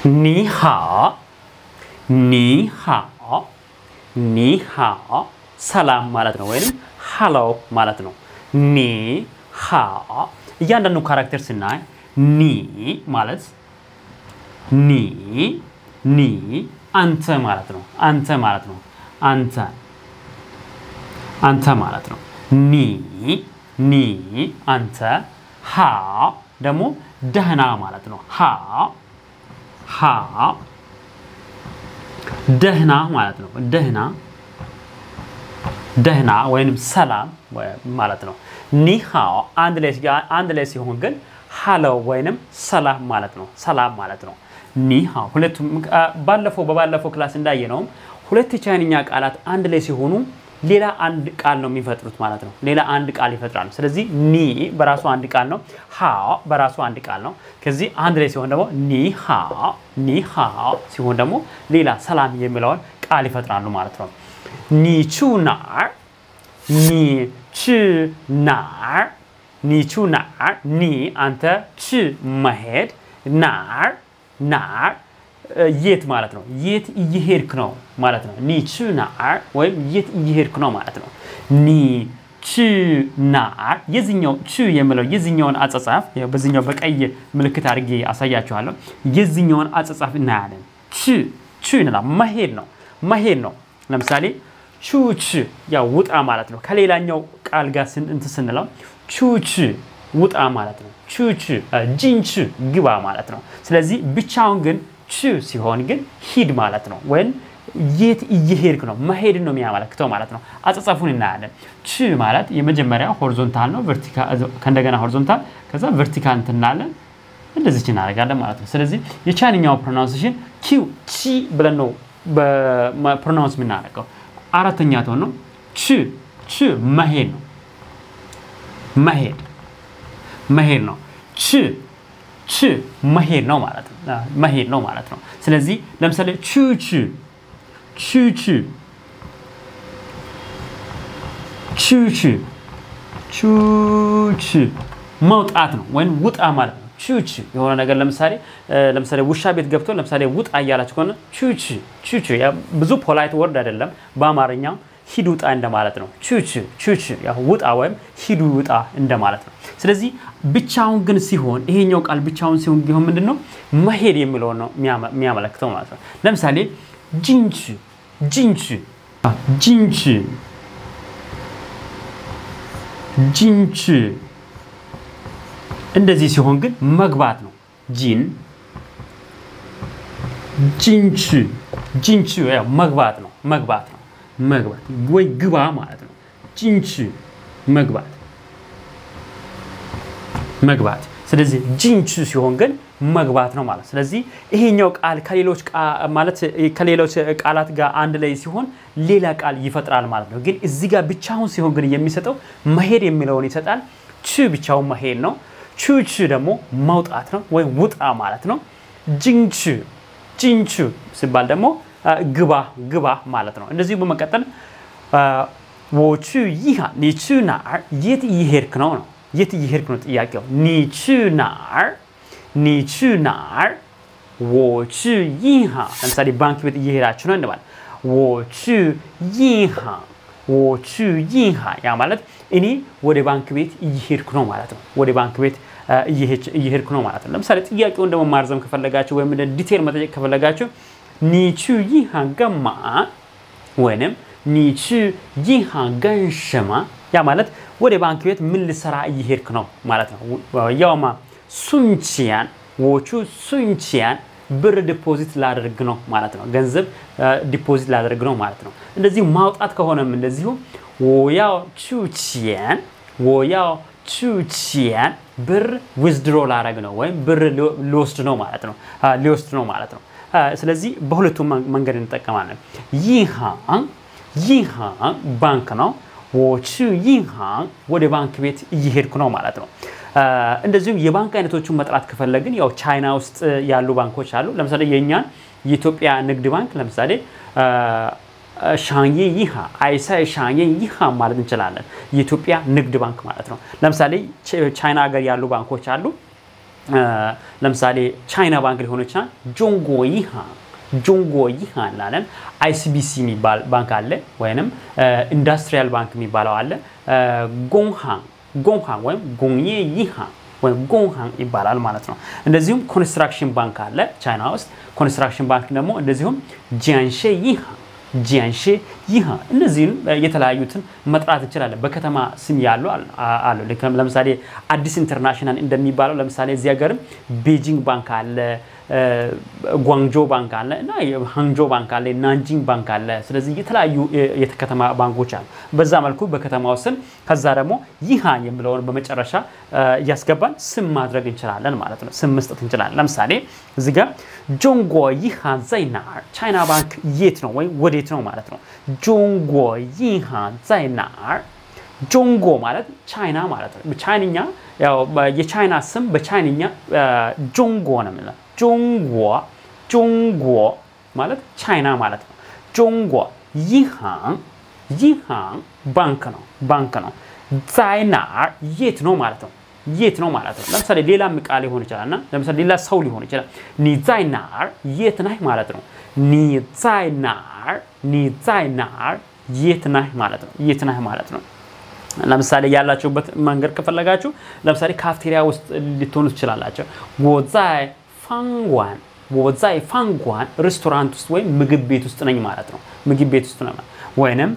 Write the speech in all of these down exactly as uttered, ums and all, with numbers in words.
你好你好你好ሰላም ማለት ነው ወይንም ሃሎ ማለት ነው ኒ ሃ እያንዳንዱ ካራክተር ስናይ ኒ ማለት ኒ ኒ አንተ ማለት ነው አንተ ማለት ነው አንተ አንተ ማለት ነው ኒ ኒ አንተ ሃ ደግሞ ደህና ማለት ነው ሃ ሃ ደህና ማለት ነው ደህና ደህና ወይንም ሰላም ማለት ነው ኒ ሃው አንድ ላይ አንድ ላይ ሲሆን ግን ሃሎ ወይንም ሰላም ማለት ነው ሰላም ማለት ነው ኒ ሃው ሁለቱም ባለፈው በባለፈው ክላስ እንዳየነው ሁለት ቻይንኛ ቃላት አንድ ላይ ሲሆኑ ሌላ አንድ ቃል ነው የሚፈጥሩት ማለት ነው ሌላ አንድ ቃል ይፈጥራሉ ስለዚህ ኒ በራሱ አንድ ቃል ነው ሃው በራሱ አንድ ቃል ነው ከዚህ አንድ ላይ ሲሆን ደግሞ ኒ ሃው ኒ ሃው ሲሆን ደግሞ ሌላ ሰላም የሚለውን ቃል ይፈጥራሉ ማለት ነው ኒ ቹ ናር ኒ ቹ ናር ኒ ቹ ናር ኒ አንተ ቹ መሄድ ናር ናር የት ማለት ነው የት እየሄድክ ነው ማለት ነው ኒ ቹ ናር ወይ የት እየሄድክ ነው ማለት ነው ኒ ቹ ናር የዚህኛው ቹ የሚለው የዚህኛውን አጻጻፍ በዚህኛው በቀይ ምልክት አድርጌ አሳያችኋለሁ የዚህኛውን አጻጻፍ እናያለን ቹ ቹ እና መሄድ ነው መሄድ ነው ለምሳሌ ቹ ቹ ያው ውጣ ማለት ነው ከሌላኛው ቃል ጋር እንት ስንለው ቹ ቹ ውጣ ማለት ነው ቹ ቹ ጂንቹ ግባ ማለት ነው ስለዚህ ብቻውን ግን ቹ ሲሆን ግን ሂድ ማለት ነው ወይ የት እየሄድክ ነው መሄድ ነው የሚያመለክተው ማለት ነው አጻጻፉን እናያለን ቹ ማለት የመጀመሪያው ሆሪዞንታል ነው ቨርቲካል ከእንደገና ሆሪዞንታል ከዛ ቨርቲካል እንትናለን እንደዚህ እናደርጋለን ማለት ነው ስለዚህ የቻይንኛው ፕሮናንሴሽን ኪው ቺ ብለን ነው በፕሮናንስ የምናደርገው አራተኛ ቶን ነው ቹ ቹ መሄድ ነው መሄድ መሄድ ነው ቹ ቹ መሄድ ነው ማለት ነው መሄድ ነው ማለት ነው ስለዚህ ለምሳሌ ቹ ቹ ቹ ቹ ቹ ቹ ቹ ቹ መውጣት ነው ወይ ውጣ ማለት ነው ቹ ቹ የሆነ ነገር ለምሳሌ ለምሳሌ ውሻ ቤት ገብቶ ለምሳሌ ውጣ ያያላችሁ ከሆነ ቹ ቹ ቹ ቹ ያ ብዙ ፖላይት ወርድ አይደለም በአማርኛ ሂድ ውጣ እንደማለት ነው ቹ ቹ ቹ ቹ ያ ውጣ ወይም ሂድ ውጣ እንደማለት ነው ስለዚህ ብቻውን ግን ሲሆን ይሄኛው ቃል ብቻውን ሲሆን ቢሆን ምንድነው መሄድ የሚለው ነው የሚያመለክተው ማለት ነው ለምሳሌ ጂንቹ ጂንቹ ጂንቹ ጂንቹ እንደዚህ ሲሆን ግን መግባት ነው ጂን ጂንቹ ጂንቹ ያው መግባት ነው መግባት ነው መግባት ወይ ግባ ማለት ነው ጂንቹ መግባት መግባት ስለዚህ ጂንቹ ሲሆን ግን መግባት ነው ማለት ስለዚህ ይሄኛው ቃል ከሌሎች ማለት ከሌሎች ቃላት ጋር አንድ ላይ ሲሆን ሌላ ቃል ይፈጥራል ማለት ነው ግን እዚህ ጋር ብቻውን ሲሆን ግን የሚሰጠው መሄድ የሚለውን ይሰጣል ቹ ብቻውን መሄድ ነው ቹ ቹ ደግሞ መውጣት ነው ወይ ውጣ ማለት ነው ጂንቹ ጂንቹ ሲባል ደግሞ ግባ ግባ ማለት ነው እንደዚህ በመቀጠል ወቹ ይሃ ኒቹ ናር የት እየሄድክ ነው ነው የት እየሄድክ ነው ጥያቄው ኒቹ ናር ኒቹ ናር ወቹ ይሃ ለምሳሌ ባንክ ቤት እየሄዳችሁ ነው እንደማለት ወቹ ይሃ ወቹ ይሃ ያ ማለት እኔ ወደ ባንክ ቤት እየሄድኩ ነው ማለት ነው ወደ ባንክ ቤት እየሄድኩ ነው ማለት ነው ለምሳሌ ጥያቄውን ደግሞ ማርዘም ከፈለጋችሁ ወይም ዲቴል መጠየቅ ከፈለጋችሁ ኒቹ ይሃ ገማ ወይንም ኒቹ ይሃ ገንሸማ ያ ማለት ወደ ባንክ ቤት ምን ልሰራ እየሄድክ ነው ማለት ነው ያውማ ሱንቺያን ወቹ ሱንቺያን ብር ዲፖዚት ላደርግ ነው ማለት ነው ገንዘብ ዲፖዚት ላደርግ ነው ማለት ነው እንደዚህ ማውጣት ከሆነም እንደዚሁ ወያው ቹቺያን ወያው ቹቺያን ብር ዊዝድሮ ላደርግ ነው ወይ ብር ሊወስድ ነው ማለት ነው ሊወስድ ነው ማለት ነው ስለዚህ በሁለቱም መንገድ እንጠቀማለን ይሃ ይሃ ባንክ ነው ወቹ ይሃ ወደ ባንክ ቤት እየሄድኩ ነው ማለት ነው እንደዚሁም የባንክ አይነቶቹን መጥራት ከፈለግን ያው ቻይና ውስጥ ያሉ ባንኮች አሉ ለምሳሌ የኛን የኢትዮጵያ ንግድ ባንክ ለምሳሌ ሻንዬ ይሃ አይሳይ ሻንዬ ይሃ ማለት እንችላለን የኢትዮጵያ ንግድ ባንክ ማለት ነው ለምሳሌ ቻይና ሀገር ያሉ ባንኮች አሉ ለምሳሌ ቻይና ባንክ ሊሆን ይችላል ጆንጎ ይሃን ጆንጎ ይሃን ላለን አይሲቢሲ የሚባል ባንክ አለ ወይንም ኢንዱስትሪያል ባንክ የሚባለው አለ ጎንሃን ጎንሃን ወይም ጎንዬ ይሃን ወይም ጎንሃን ይባላል ማለት ነው እንደዚሁም ኮንስትራክሽን ባንክ አለ ቻይና ውስጥ ኮንስትራክሽን ባንክ ደግሞ እንደዚሁም ጂያንሼ ይሃን ጂያንሼ ይሃን እነዚህን የተለያዩትን መጥራት እንችላለን በከተማ ስም ያሉ አሉ ለምሳሌ አዲስ ኢንተርናሽናል እንደሚባለው ለምሳሌ እዚህ ሀገርም ቤጂንግ ባንክ አለ ጓንጆ ባንክ አለ እና ሃንጆ ባንክ አለ ናንጂንግ ባንክ አለ ስለዚህ የተለያዩ የተከተማ ባንኮች አሉ በዛ መልኩ በከተማው ስም ከዛ ደግሞ ይሃን የሚለውን በመጨረሻ ያስገባን ስም ማድረግ እንችላለን ማለት ነው ስም መስጠት እንችላለን ለምሳሌ እዚህ ጋር ጆንጎ ይሃን ዛይናር ቻይና ባንክ የት ነው ወይ ወዴት ነው ማለት ነው ጆንጎ ይሃን ዛይናር ጆንጎ ማለት ቻይና ማለት ነው በቻይንኛ ያው የቻይና ስም በቻይንኛ ጆንጎ ነው ማለት ጆንጎ ጆንጎ ማለት ቻይና ማለት ነው ጆንጎ ይሃን ይሃን ባንክ ነው ባንክ ነው ዛይናር የት ነው ማለት ነው የት ነው ማለት ነው ለምሳሌ ሌላ ቃል ሊሆን ይችላልና ለምሳሌ ሌላ ሰው ሊሆን ይችላል ኒ ዛይናር የት ነህ ማለት ነው ኒ ዛይናር ኒ ዛይናር የት ነህ ማለት ነው የት ነህ ማለት ነው ለምሳሌ ያላችሁበት መንገድ ከፈለጋችሁ ለምሳሌ ካፍቴሪያ ውስጥ ልትሆኑ ትችላላችሁ ወዛይ ፋንጓን ወዛይ ፋንጓን ሬስቶራንት ውስጥ ወይ ምግብ ቤት ውስጥ ነኝ ማለት ነው ምግብ ቤት ውስጥ ነኝ ወይንም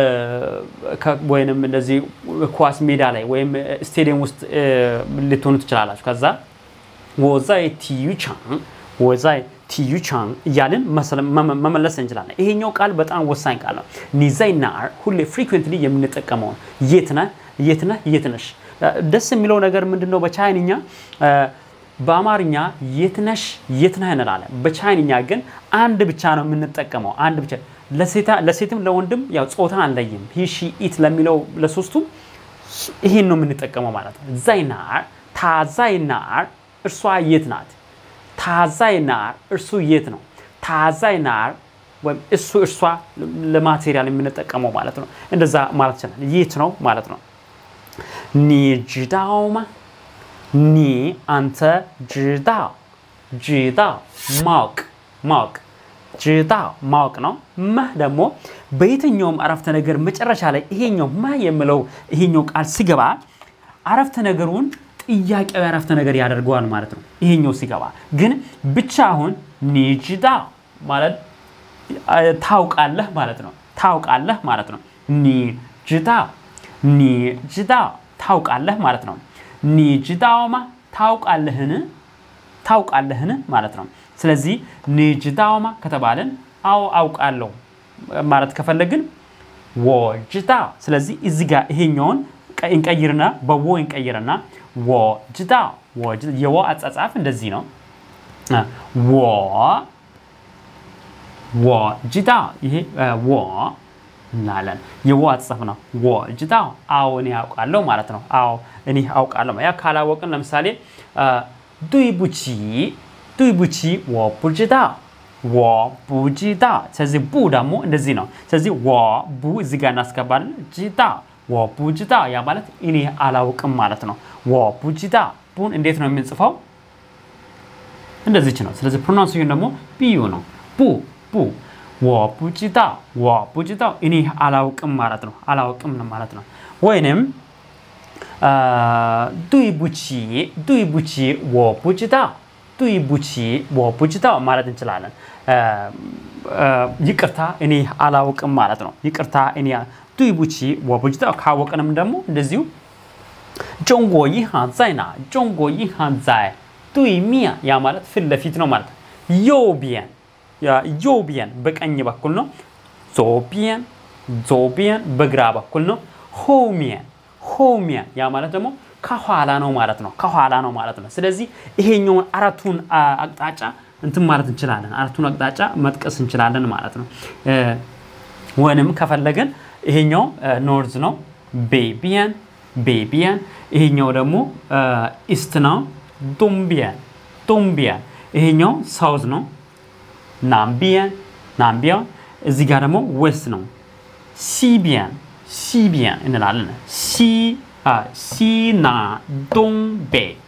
ወይንም እንደዚህ ኳስ ሜዳ ላይ ወይም ስቴዲየም ውስጥ ልትሆኑ ትችላላችሁ ከዛ ወዛይ ቲዩቻን ወዛይ ቲዩቻን ያለን መመለስ እንችላለን ይሄኛው ቃል በጣም ወሳኝ ቃል ነው ኒዛይናር ሁሌ ፍሪኩዌንትሊ የምንጠቀመው የትና የትና የትነሽ ደስ የሚለው ነገር ምንድነው በቻይንኛ በአማርኛ የትነሽ የትና እንላለን በቻይንኛ ግን አንድ ብቻ ነው የምንጠቀመው አንድ ብቻ ለሴታ ለሴትም ለወንድም ያው ጾታ አንለይም he she it ለሚለው ለሶስቱም ይሄን ነው የምንጠቀመው ማለት ነው ዛይናር ታዛይናር እርሷ የት ናት ታዛይናር እርሱ የት ነው ታዛይናር ወይም እሱ እርሷ ለማቴሪያል የምንጠቀመው ማለት ነው እንደዛ ማለት ይችላል የት ነው ማለት ነው ኒ ጅዳውማ ኒ አንተ ጅዳው ጅዳው ማቅ ማቅ ጅዳው ማቅ ነው ማህ ደግሞ በየትኛውም አረፍተ ነገር መጨረሻ ላይ ይሄኛው ማ የሚለው ይሄኛው ቃል ሲገባ አረፍተ ነገሩን ጥያቄው አረፍተ ነገር ያደርገዋል ማለት ነው ይሄኛው ሲገባ ግን ብቻውን ኒጅዳ ማለት ታውቃለህ ማለት ነው ታውቃለህ ማለት ነው ኒጅዳ ኒጅዳ ታውቃለህ ማለት ነው ኒጅዳውማ ታውቃለህን ታውቃለህን ማለት ነው ስለዚህ ኒጅዳውማ ከተባለን አው አውቃለሁ ማለት ከፈለግን ወጅዳ ስለዚህ እዚህ ጋር ይሄኛውን እንቀይርና በወ እንቀይርና ወጅዳ ወጅ የወ አጻጻፍ እንደዚህ ነው ወ ወጅዳ ይሄ ወ እናለን የወ አጻጻፍ ነው ወጅዳ አው እኔ አውቃለሁ ማለት ነው አው እኔ አውቃለሁ ያ ካላወቅን ለምሳሌ ዱይቡቺ ዱይቡቺ ወ ቡጅዳ ወ ቡጅዳ ስለዚህ ቡ ደግሞ እንደዚህ ነው ስለዚህ ወ ቡ እዚህ ጋር እናስገባለን ጂዳ ወ ቡጅዳ ያ ማለት እኔ አላውቅም ማለት ነው ወ ቡጅዳ ቡን እንዴት ነው የምንጽፈው እንደዚህ ነው ስለዚህ ፕሮናንሴሽን ደግሞ ቢዩ ነው ቡ ቡ ወ ቡጅዳ ወ ቡጅዳ እኔ አላውቅም ማለት ነው አላውቅም ማለት ነው ወይንም ዱይቡቺ ዱይቡቺ ወ ቡጅዳ ዱይቡቺ ወ ቡጅዳ ማለት እንችላለን ይቅርታ እኔ አላውቅም ማለት ነው ይቅርታ እኔ ዱይቡቺ ወ ቡጅዳ ካወቅንም ደግሞ እንደዚሁ ጆንጎ ይሃን ዛይና ጆንጎ ይሃን ዛይ ዱይሚያ ያ ማለት ፊት ለፊት ነው ማለት ዮቢያን ያ ዮቢያን በቀኝ በኩል ነው ዞቢያን ዞቢያን በግራ በኩል ነው ሆሚያን ሆሚያን ያ ማለት ደግሞ ከኋላ ነው ማለት ነው ከኋላ ነው ማለት ነው ስለዚህ ይሄኛውን አራቱን አቅጣጫ እንትን ማለት እንችላለን አራቱን አቅጣጫ መጥቀስ እንችላለን ማለት ነው ወንም ከፈለገን ይሄኛው ኖርዝ ነው ቤቢያን ቤቢያን ይሄኛው ደግሞ ኢስት ነው ዶምቢያን ዶምቢያን ይሄኛው ሳውዝ ነው ናምቢያን ናምቢያን እዚህ ጋር ደግሞ ዌስት ነው ሲቢያን ሲቢያን እንላለን ሲ ሲና ዶንቤ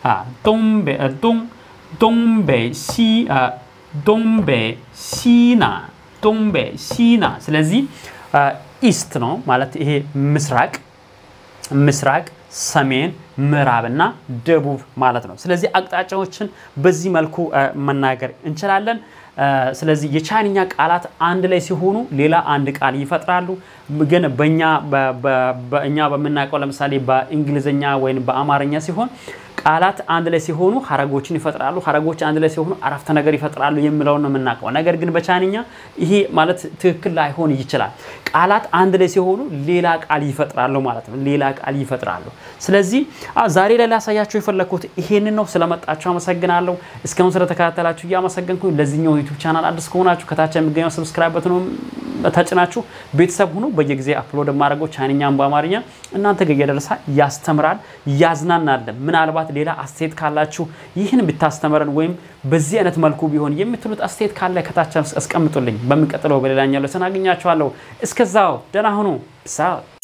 አ ዶንቤ ዶን ዶንቤ ሲ ዶንቤ ሲና ዶንቤ ሲና ስለዚህ ኢስት ነው ማለት ይሄ ምስራቅ ምስራቅ ሰሜን ምዕራብና ደቡብ ማለት ነው ስለዚህ አቅጣጫዎችን በዚህ መልኩ መናገር እንችላለን ስለዚህ የቻይንኛ ቃላት አንድ ላይ ሲሆኑ ሌላ አንድ ቃል ይፈጥራሉ ግን በእኛ በእኛ በመናቀው ለምሳሌ በእንግሊዘኛ ወይም በአማርኛ ሲሆን ቃላት አንድ ላይ ሲሆኑ ሐረጎችን ይፈጥራሉ ሐረጎች አንድ ላይ ሲሆኑ አረፍተ ነገር ይፈጥራሉ የሚለው ነው መናቀው ነገር ግን በቻይንኛ ይሄ ማለት ትክክል ላይሆን ይችላል ቃላት አንድ ላይ ሲሆኑ ሌላ ቃል ይፈጥራሉ ማለት ነው ሌላ ቃል ይፈጥራሉ ስለዚህ ዛሬ ላይ ላሳያችሁ የፈለኩት ይሄንን ነው ስለመጣችሁ አመሰግናለሁ እስካሁን ስለተከታተላችሁ ያመሰግንኩኝ ለዚህኛው ዩቲዩብ ቻናል አዲስ ከሆናችሁ ከታች የሚገኘው ሰብስክራይብ በተኑ ተጭናችሁ ቤተሰብ ሁኑ በየጊዜ አፕሎድ ማድረገው ቻይንኛን በአማርኛ እናንተ ጋር እየደረሰ ያስተምራል ያዝናናል ምናልባት ሌላ አስተያየት ካላችሁ ይህን ብታስተምረን ወይም በዚህ አይነት መልኩ ቢሆን የምትሉት አስተያየት ካለ ከታች አስቀምጡልኝ በሚቀጥለው በሌላኛው ለሰናግኛችኋለሁ እስከዛው ደህና ሁኑ ሳ